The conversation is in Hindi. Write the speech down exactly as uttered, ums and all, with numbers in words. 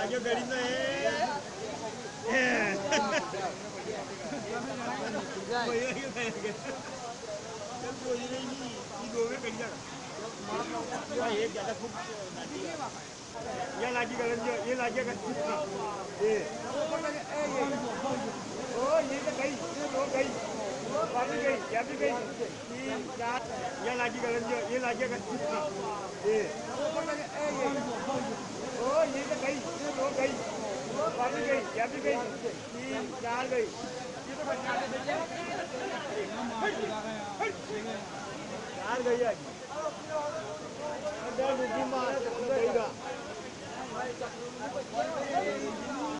લાગ્યો ગળી તો એ બોલી રહી ની ઈ દોવે કરી જા ભાઈ એ જ્યાદા ખૂબ ये लागी गलन जो ये लागी गलन ये ओ ये तो गई ये दो गई वाली गई क्या भी गई तीन चार ये लागी गलन जो ये लागी गलन ये ओ ये तो गई ये दो गई वाली गई क्या भी गई तीन चार गई ये तो चार गई आज अंदर मुझे मार गईगा